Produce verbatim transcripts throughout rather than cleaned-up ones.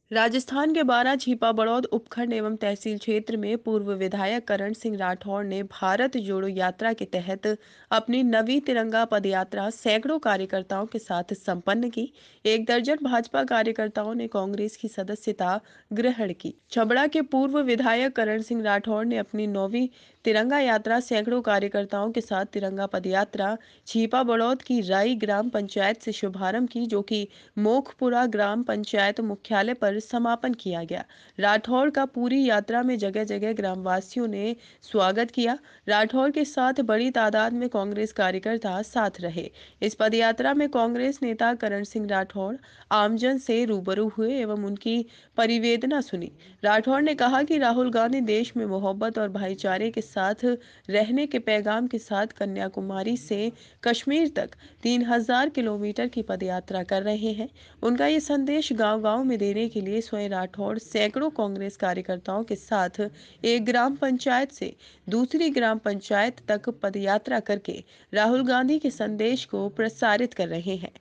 राजस्थान के बारां छिपा बड़ौद उपखंड एवं तहसील क्षेत्र में पूर्व विधायक करण सिंह राठौड़ ने भारत जोड़ो यात्रा के तहत अपनी नवी तिरंगा पदयात्रा सैकड़ों कार्यकर्ताओं के साथ संपन्न की। एक दर्जन भाजपा कार्यकर्ताओं ने कांग्रेस की सदस्यता ग्रहण की। छबड़ा के पूर्व विधायक करण सिंह राठौड़ ने अपनी नौवीं तिरंगा यात्रा सैकड़ों कार्यकर्ताओं के साथ तिरंगा पदयात्रा छिपा बड़ौद की राई ग्राम पंचायत से शुभारंभ की, जो कि मोखपुरा ग्राम पंचायत मुख्यालय पर समापन किया गया। राठौड़ का पूरी यात्रा में जगह जगह ग्रामवासियों ने स्वागत किया। राठौड़ के साथ बड़ी तादाद में कांग्रेस कार्यकर्ता साथ रहे। इस पदयात्रा में कांग्रेस नेता करण सिंह राठौड़ आमजन से रूबरू हुए एवं उनकी परिवेदना सुनी। राठौड़ ने कहा कि राहुल गांधी देश में मोहब्बत और भाईचारे के साथ रहने के पैगाम के साथ कन्याकुमारी से कश्मीर तक तीन हजार किलोमीटर की पदयात्रा कर रहे हैं। उनका ये संदेश गांव-गांव में देने के लिए स्वयं राठौड़ सैकड़ों कांग्रेस कार्यकर्ताओं के साथ एक ग्राम पंचायत से दूसरी ग्राम पंचायत तक पदयात्रा करके राहुल गांधी के संदेश को प्रसारित कर रहे हैं।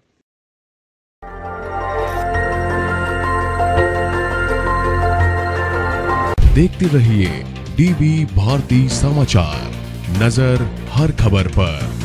देखते रहिए डीबी भारती समाचार, नजर हर खबर पर।